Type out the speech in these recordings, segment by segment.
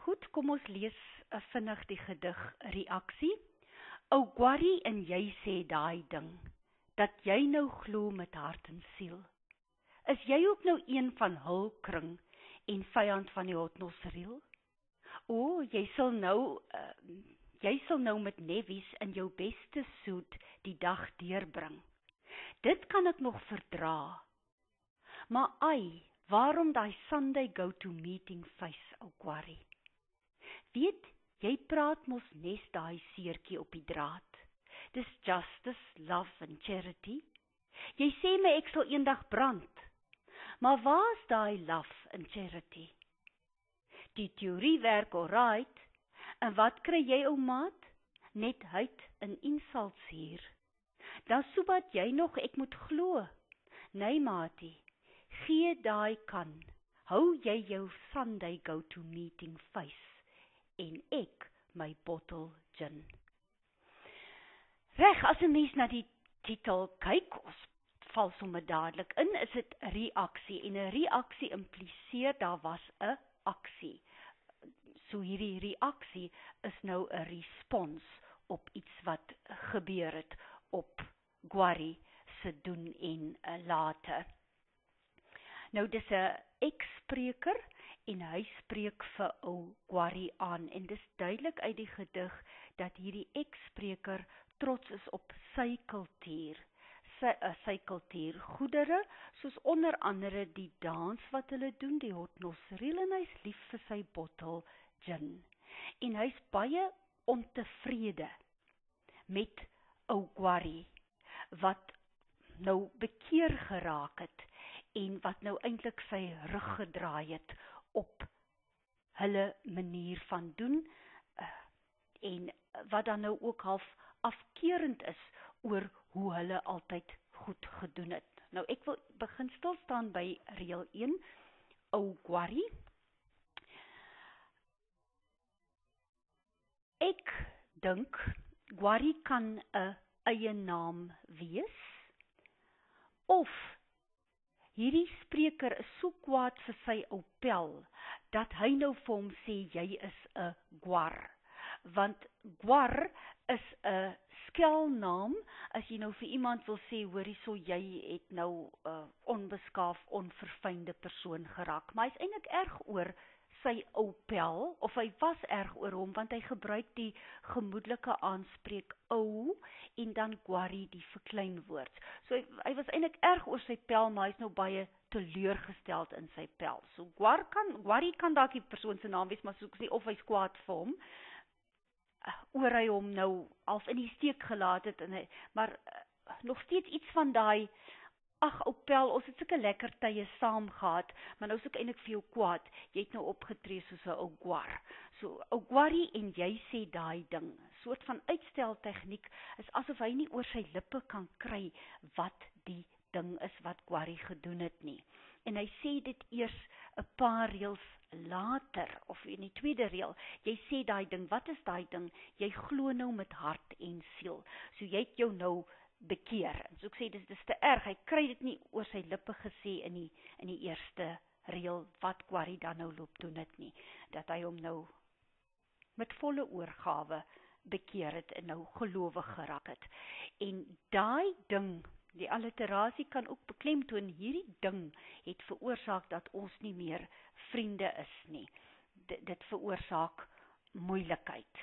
Goed, kom ons lees vinnig die gedig reaksie. Ou Gwarrie en jy sê daai ding, dat jy nou glo met hart en siel. Is jy ook nou een van hul kring en vyand van die hotnosriel? O, jy sal nou met nevies in jou beste soet die dag deurbring. Dit kan ek nog verdra. Maar ai, waarom daai Sunday go-to-meeting face, ou Gwarrie? Weet, jy praat mos nes daai seertjie op die draad. Dis justice, love and charity. Jy sê my ek sal eendag brand. Maar waar's daai love and charity? Die teorie werk alright. En wat kry jy, ou maat? Net huid en insults hier. Dan soebat jy nog ek moet glo. Nee, maatie, gee daai kan. Hou jy jou Sunday go-to-meeting face en ek my bottle gin. Reg, as 'n mens na die titel kyk, ons val sommer dadelik in, is dit reaksie. En 'n reaksie impliseer daar was 'n aksie. So hierdie reaksie is nou 'n respons op iets wat gebeur het op Gwarrie se doen en late. Nou dis 'n ek-spreker en hy spreek vir ou Gwarrie aan en dis duidelik uit die gedig dat hierdie ek-spreker trots is op sy kultuur. Sy kultuurgoedere, soos onder andere die dans wat hulle doen, die hotnosriel, en hy's lief vir sy bottel gin. En hy's baie ontevrede met ou Gwarrie, wat nou bekeer geraak het, en wat nou eintlik sy rug gedraai het op hulle manier van doen, en wat dan nou ook half afkerend is oor hoe hulle altyd goed gedoen het. Nou ek wil begin stilstaan by reël 1, ou Gwarrie. Ek dink Gwarrie kan 'n eie naam wees, of hierdie spreker is so kwaad vir sy ou pel, dat hy nou vir hom sê, jy is 'n gwar. Want gwar is 'n skelnaam, as jy nou vir iemand wil sê, hoorie so, jy het nou 'n onbeskaaf, onverfynde persoon geraak. Maar hy's eintlik erg oor sy ou pel, of hy was erg oor hom, want hy gebruik die gemoedelike aanspreek ou, en dan Gwarrie die verkleinwoord. So hy was eintlik erg oor sy pel, maar hy's nou baie teleurgesteld in sy pel. So Gwarrie kan dalk die persoon se naam wees, maar soos ek sê, of hy's kwaad vir hom, oor hy hom nou half in die steek gelaat het, maar nog steeds iets van daai, ag ou pel, ons het sulke lekker tye saam gehad, maar nou is ek eintlik vir jou kwaad, jy het nou opgetree soos 'n ou gwar. So, ou Gwarrie en jy sê daai ding, soort van uitsteltegniek, is asof hy nie oor sy lippe kan kry wat die ding is wat Gwarrie gedoen het nie. En hy sê dit eers 'n paar reëls later, of in die tweede reël, jy sê daai ding, wat is daai ding? Jy glo nou met hart en siel. So jy het jou nou bekeer. En so ek sê, dis te erg, hy kry dit nie oor sy lippe gesê in die eerste reël, wat Gwarrie dan nou loop doen het nie, dat hy hom nou met volle oorgawe bekeer het en nou gelowig geraak het. En daai ding, die alliterasie kan ook beklemtoon, hierdie ding het veroorsaak dat ons nie meer vriende is nie. Dit veroorsaak moeilikheid.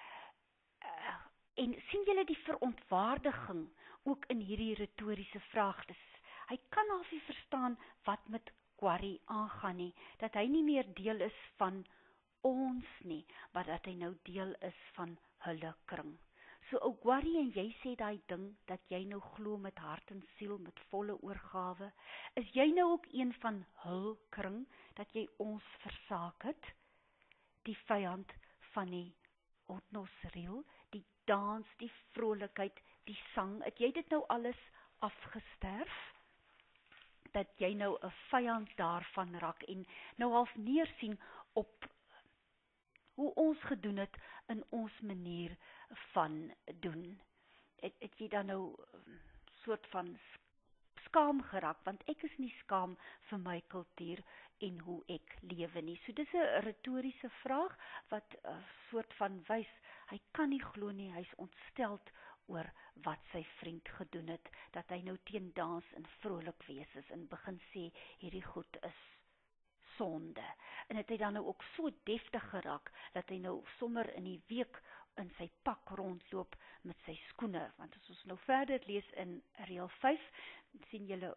En sien julle die verontwaardiging ook in hierdie retoriese vraag? Hy kan half nie verstaan wat met Gwarrie aangaan nie, dat hy nie meer deel is van ons nie, maar dat hy nou deel is van hulle kring. So ou Gwarrie en jy sê daai ding, dat jy nou glo met hart en siel, met volle oorgawe, is jy nou ook een van hul kring, dat jy ons versaak het, die vyand van die hotnosriel, die dans, die vrolikheid, die sang, het jy dit nou alles afgesterf, dat jy nou 'n vyand daarvan raak, en nou half neersien op hoe ons gedoen het in ons manier van doen. Het jy dan nou soort van skaam geraak, want ek is nie skaam vir my kultuur en hoe ek lewe nie. So dis 'n retoriese vraag wat 'n soort van wys, hy kan nie glo nie, hy's ontsteld oor wat sy vriend gedoen het, dat hy nou teen dans en vrolik wees is en begin sê, hierdie goed is sonde. En het hy dan nou ook so deftig geraak, dat hy nou sommer in die week in sy pak rondloop met sy skoene, want as ons nou verder lees in reël 5, sien julle,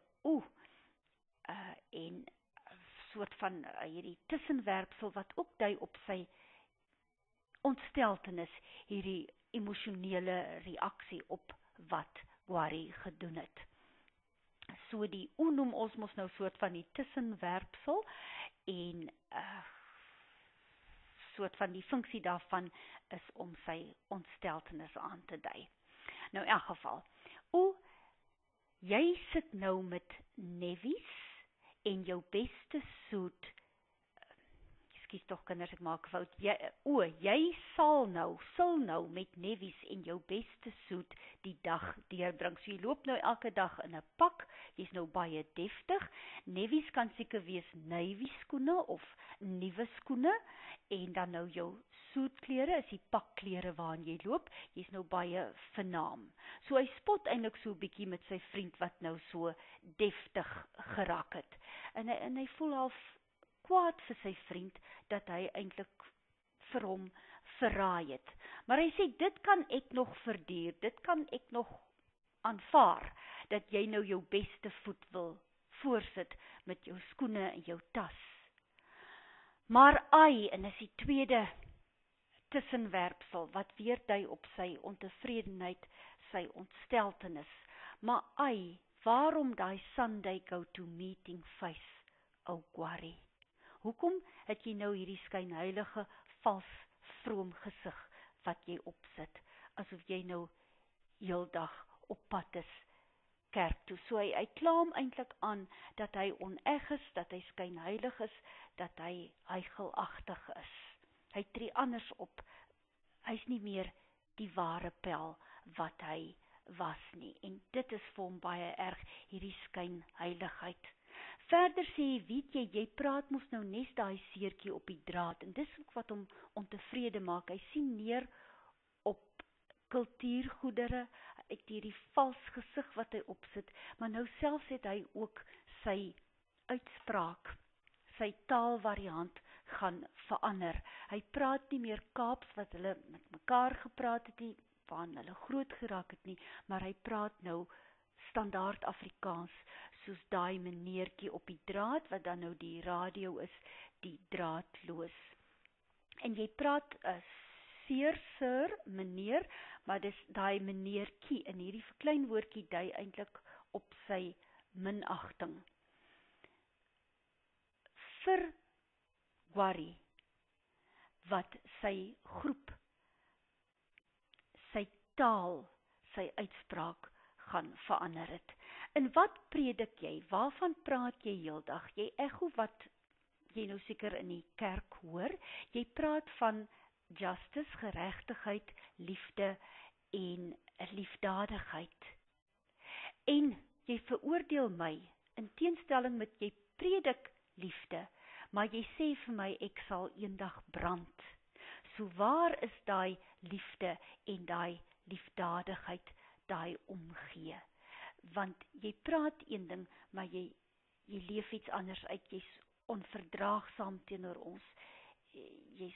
en soort van hierdie tussenwerpsel wat ook dui op sy ontsteltenis, hierdie emosionele reaksie op wat Gwari gedoen het. So die noem ons mos nou soort van die tussenwerpsel en soort van die funksie daarvan is om sy ontsteltenis aan te dui. Nou in elk geval, jy sit nou met nevies en jou beste soet, kies tog kinders, ek maak 'n fout, jy sul nou met nevies en jou beste soet die dag deurbring. So jy loop nou elke dag in 'n pak, jy's nou baie deftig. Nevies kan seker wees navy skoene of nuwe skoene, en dan nou jou soetklere is die pakklere waarin jy loop, jy's nou baie vernaam. So hy spot eintlik so 'n bietjie met sy vriend wat nou so deftig geraak het. En hy voel half kwaad vir sy vriend, dat hy eintlik vir hom verraai het. Maar hy sê, dit kan ek nog verduur, dit kan ek nog aanvaar, dat jy nou jou beste voet wil voorsit met jou skoene en jou tas. Maar en is die tweede tussenwerpsel, wat weer dui op sy ontevredenheid, sy ontsteltenis. Maar waarom daai Sunday go-to meeting face, ou Gwari? Hoekom het jy nou hierdie skynheilige, vals, vroom gesig wat jy opsit, asof jy nou heeldag op pad is kerk toe? So hy kla hom eintlik aan, dat hy oneg is, dat hy skynheilig is, dat hy huichelagtig is. Hy tree anders op, hy's nie meer die ware Pel wat hy was nie, en dit is vir hom baie erg, hierdie skynheiligheid. Verder sê hy, weet jy praat mos nou nes daai seertjie op die draad, en dis ook wat hom ontevrede maak. Hy sien neer op kultuurgoedere, uit hierdie vals gesig wat hy opsit, maar nou selfs het hy ook sy uitspraak, sy taalvariant gaan verander. Hy praat nie meer Kaaps wat hulle met mekaar gepraat het nie, waarin hulle groot geraak het nie, maar hy praat nou standaard Afrikaans, soos daai meneertjie op die draad, wat dan nou die radio is, die draadloos. En jy praat sir, meneer, maar dis daai meneertjie, en hierdie verkleinwoordjie dui eintlik op sy minagting. Vir Gwari, wat sy groep, sy taal, sy uitspraak gaan verander het. En wat predik jy? Waarvan praat jy heeldag? Jy echo wat jy nou seker in die kerk hoor. Jy praat van justice, geregtigheid, liefde en liefdadigheid. En jy veroordeel my, in teenstelling met jy predik liefde, maar jy sê vir my, ek sal eendag brand. So waar is daai liefde en daai liefdadigheid, daai omgee? Want jy praat een ding, maar jy leef iets anders uit, jy's onverdraagsaam teenoor ons, jy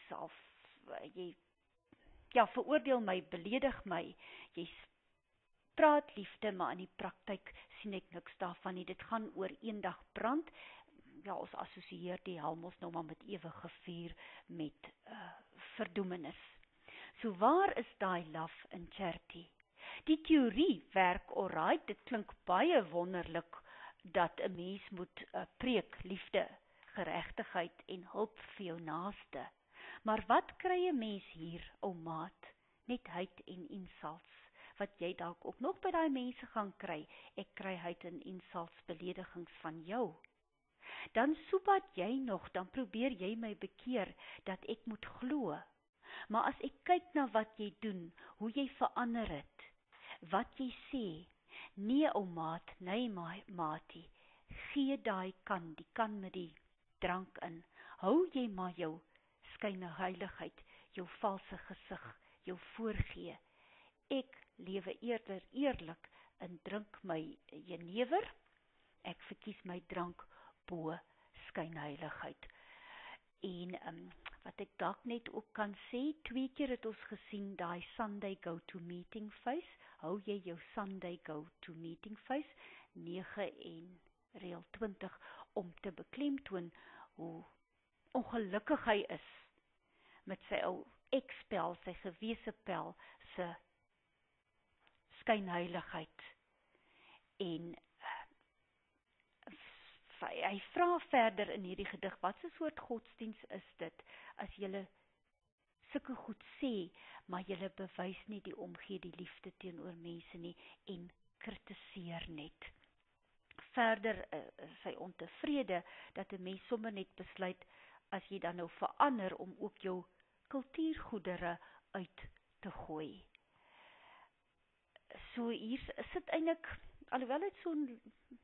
veroordeel my, beledig my, jy praat liefde, maar in die praktyk sien ek niks daarvan nie, dit gaan oor eendag brand. Ja, ons assosieer die hel mos nou maar met ewige vuur, met verdoemenis. So waar is daai love in charity? Die teorie werk alright, dit klink baie wonderlik, dat 'n mens moet preek liefde, geregtigheid en hulp vir jou naaste. Maar wat kry 'n mens hier, ou maat? Net hate en insults, wat jy dalk ook nog by daai mense gaan kry. Ek kry hate en insults, beledigings van jou. Dan soepat jy nog, dan probeer jy my bekeer, dat ek moet glo. Maar as ek kyk na wat jy doen, hoe jy verander het, wat jy sê, Nee ou maat, nee maatie, gee die kan met die drank in. Hou jy maar jou skynheiligheid, jou valse gesig, jou voorgee. Ek lewe eerder eerlik en drink my jenever. Ek verkies my drank bo skynheiligheid. En wat ek dalk net ook kan sê, 2 keer het ons gesien daai Sunday go to meeting face. Hou jy jou Sunday go to meeting face 9 en reël 20 om te beklemtoon hoe ongelukkig hy is met sy ou ekspel, sy gewese pel se skynheiligheid. En hy vra verder in hierdie gedig, wat 'n soort godsdiens is dit, as julle sulke goed sê, maar julle bewys nie die omgee, die liefde teenoor mense nie, en kritiseer net. Verder is hy ontevrede, dat 'n mens sommer net besluit, as jy dan nou verander, om ook jou kultuurgoedere uit te gooi. So hier sit eintlik, alhoewel dit so'n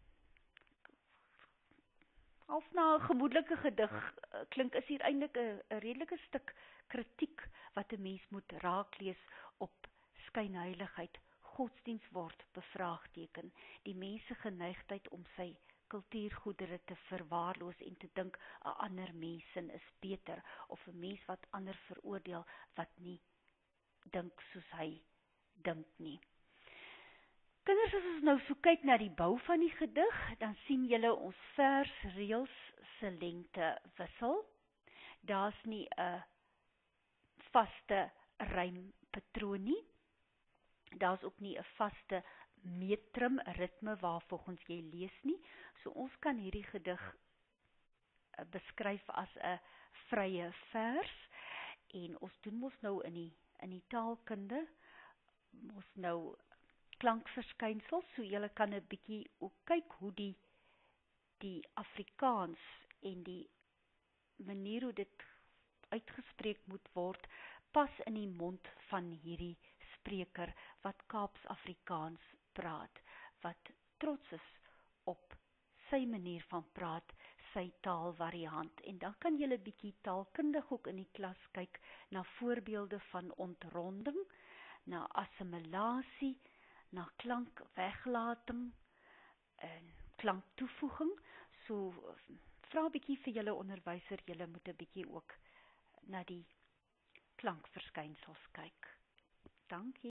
half na 'n gemoedelike gedig klink, is hier eintlik 'n redelike stuk kritiek wat 'n mens moet raaklees op skynheiligheid. Godsdiens word bevraagteken, die mens se geneigtheid om sy kultuurgoedere te verwaarloos en te dink 'n ander mens is beter, of 'n mens wat ander veroordeel wat nie dink soos hy dink nie. Kinders, as ons nou so kyk na die bou van die gedig, dan sien julle ons versreëls se lengte wissel. Daar's nie 'n vaste rympatroon nie. Daar's ook nie 'n vaste metrum, 'n ritme waarvolgens jy lees nie. So ons kan hierdie gedig beskryf as 'n vrye vers, en ons doen mos nou in die taalkunde mos nou klankverskynsels, so julle kan 'n bietjie ook kyk hoe die Afrikaans en die manier hoe dit uitgespreek moet word, pas in die mond van hierdie spreker wat Kaaps Afrikaans praat, wat trots is op sy manier van praat, sy taalvariant. En dan kan julle bietjie taalkundig ook in die klas kyk na voorbeelde van ontronding, na assimilasie, na klankweglating en klanktoevoeging. So vra 'n bietjie vir julle onderwyser, julle moet 'n bietjie ook na die klankverskynsels kyk. Dankie.